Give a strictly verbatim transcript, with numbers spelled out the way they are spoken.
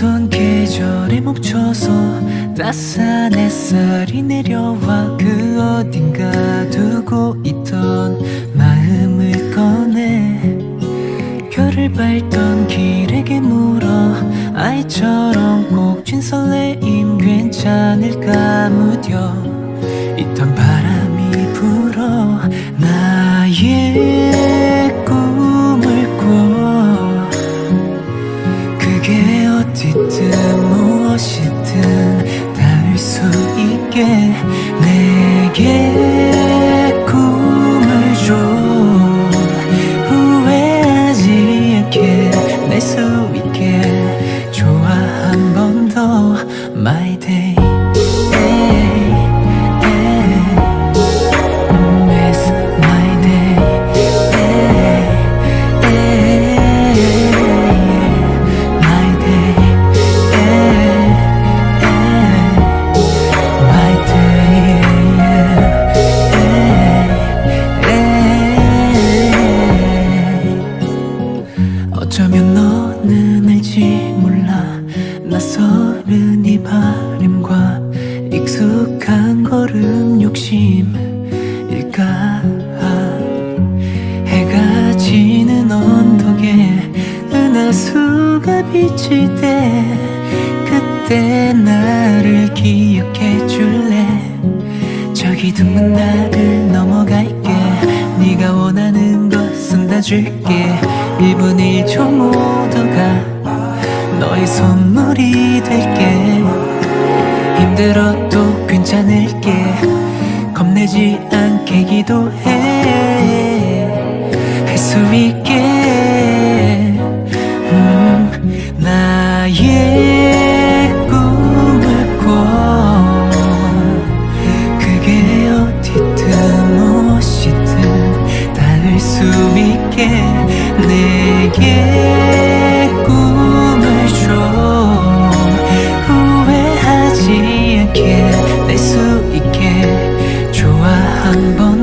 어떤 계절에 멈춰서 따스한 햇살이 내려와 그 어딘가 두고 있던 마음을 꺼내 별을 밟던 길에게 물어 아이처럼 꼭 쥔 설레임 괜찮을까 묻여 있던 바람이 불어 나의 꿈을 꿔 그게 어디든 무엇이든 닿을 수 있게 내게 꿈을 줘 후회하지 않게 낼 수 있게 좋아 한 번 더 My day 어쩌면 너는 알지 몰라 낯설은 이 바람과 익숙한 걸음 욕심일까 해가 지는 언덕에 은하수가 비칠 때 그때 나를 기억해 줄래 저기 드문 나를 넘어갈게 네가 원하는 것은 다 줄게 일 분 일 초 모두가 너의 선물이 될게 힘들어도 괜찮을게 겁내지 않게 기도해 할 수 있게 음, 나의 꿈을 꿔 그게 어디든 무엇이든 닿을 수 있게 내게 꿈을 줘 후회하지 않게 낼 수 있게 좋아 한 번